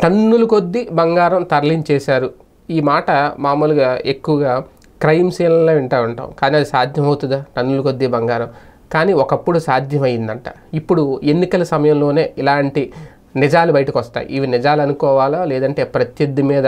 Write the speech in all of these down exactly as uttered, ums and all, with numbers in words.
టన్నుల కొద్దీ బంగారం తరలించేశారు. ఈ మాట మామూలుగా ఎక్కువగా క్రైమ్ సీన్లలో వింటూ ఉంటాం, కానీ అది సాధ్యమవుతుందా టన్నుల కొద్దీ బంగారం? కానీ ఒకప్పుడు సాధ్యమైందంట. ఇప్పుడు ఎన్నికల సమయంలోనే ఇలాంటి నిజాలు బయటకు వస్తాయి. ఇవి నిజాలు అనుకోవాలా లేదంటే ప్రత్యర్థి మీద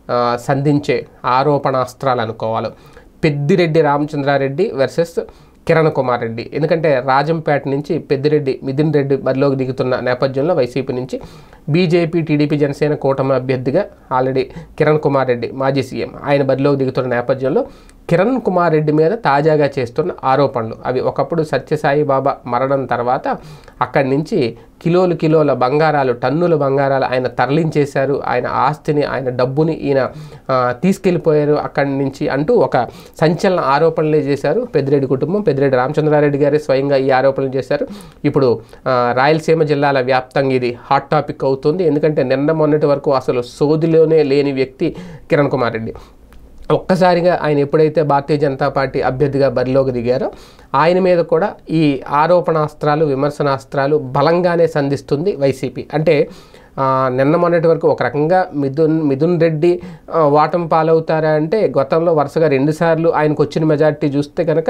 సంధించే ఆరోపణాస్త్రాలు అనుకోవాలో? పెద్దిరెడ్డి రామచంద్రారెడ్డి వర్సెస్ కిరణ్ కుమార్ రెడ్డి. ఎందుకంటే రాజంపేట నుంచి పెద్దిరెడ్డి మిథున్ రెడ్డి బరిలోకి దిగుతున్న నేపథ్యంలో వైసీపీ నుంచి బీజేపీ టీడీపీ జనసేన కూటమి అభ్యర్థిగా ఆల్రెడీ కిరణ్ కుమార్ రెడ్డి మాజీ సీఎం ఆయన బరిలోకి దిగుతున్న నేపథ్యంలో కిరణ్ కుమార్ రెడ్డి మీద తాజాగా చేస్తున్న ఆరోపణలు అవి ఒకప్పుడు సత్యసాయి బాబా మరణం తర్వాత అక్కడి నుంచి కిలోలు కిలోల బంగారాలు టన్నుల బంగారాలు ఆయన తరలించేశారు, ఆయన ఆస్తిని ఆయన డబ్బుని ఈయన తీసుకెళ్ళిపోయారు అక్కడి నుంచి అంటూ ఒక సంచలన ఆరోపణలే చేశారు పెద్దిరెడ్డి కుటుంబం. పెద్దిరెడ్డి రామచంద్రారెడ్డి గారే స్వయంగా ఈ ఆరోపణలు చేశారు. ఇప్పుడు రాయలసీమ జిల్లాల వ్యాప్తంగా ఇది హాట్ టాపిక్ అవుతుంది. ఎందుకంటే నిన్న మొన్నటి వరకు అసలు సోదిలోనే లేని వ్యక్తి కిరణ్ కుమార్ రెడ్డి. ఒక్కసారిగా ఆయన ఎప్పుడైతే భారతీయ జనతా పార్టీ అభ్యర్థిగా బరిలోకి దిగారో ఆయన మీద కూడా ఈ ఆరోపణాస్త్రాలు విమర్శనాస్త్రాలు బలంగానే సంధిస్తుంది వైసీపీ. అంటే నిన్న మొన్నటి వరకు ఒక రకంగా మిథున్ మిథున్ రెడ్డి ఓటమి పాలవుతారా అంటే గతంలో వరుసగా రెండుసార్లు ఆయనకు వచ్చిన మెజార్టీ చూస్తే కనుక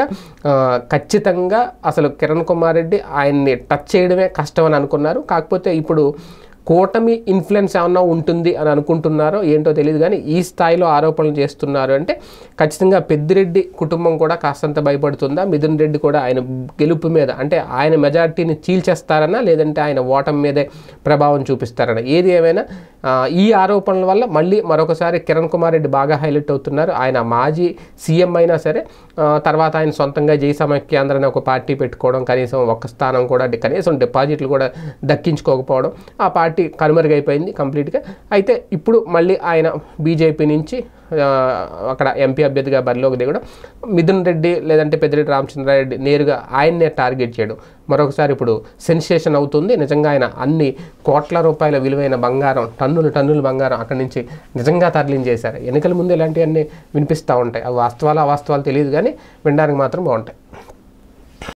ఖచ్చితంగా అసలు కిరణ్ కుమార్ రెడ్డి ఆయన్ని టచ్ చేయడమే కష్టం అని అనుకున్నారు. కాకపోతే ఇప్పుడు కూటమి ఇన్ఫ్లుయెన్స్ ఏమన్నా ఉంటుంది అని అనుకుంటున్నారో ఏంటో తెలియదు, కానీ ఈ స్థాయిలో ఆరోపణలు చేస్తున్నారు అంటే ఖచ్చితంగా పెద్దిరెడ్డి కుటుంబం కూడా కాస్తంత భయపడుతుందా? మిథున్ రెడ్డి కూడా ఆయన గెలుపు మీద అంటే ఆయన మెజార్టీని చీల్చేస్తారన్నా లేదంటే ఆయన ఓటమి మీదే ప్రభావం చూపిస్తారన్నా? ఏది ఏమైనా ఈ ఆరోపణల వల్ల మళ్ళీ మరొకసారి కిరణ్ కుమార్ రెడ్డి బాగా హైలైట్ అవుతున్నారు. ఆయన మాజీ సీఎం అయినా సరే తర్వాత ఆయన సొంతంగా జై సమైక్యాంధ్ర అనే ఒక పార్టీ పెట్టుకోవడం, కనీసం ఒక్క స్థానం కూడా కనీసం డిపాజిట్లు కూడా దక్కించుకోకపోవడం, ఆ పార్టీ కనుమరుగైపోయింది కంప్లీట్గా. అయితే ఇప్పుడు మళ్ళీ ఆయన బీజేపీ నుంచి అక్కడ ఎంపీ అభ్యర్థిగా బరిలోకి దిగడం, మిథున్ రెడ్డి లేదంటే పెద్దిరెడ్డి రామచంద్రారెడ్డి నేరుగా ఆయన్నే టార్గెట్ చేయడం మరొకసారి ఇప్పుడు సెన్సేషన్ అవుతుంది. నిజంగా ఆయన అన్ని కోట్ల రూపాయల విలువైన బంగారం టన్నులు టన్నుల బంగారం అక్కడి నుంచి నిజంగా తరలించేశారు. ఎన్నికల ముందు ఇలాంటివన్నీ వినిపిస్తూ ఉంటాయి. అవి వాస్తవాలు అవాస్తవాలు తెలియదు, కానీ వినడానికి మాత్రం బాగుంటాయి.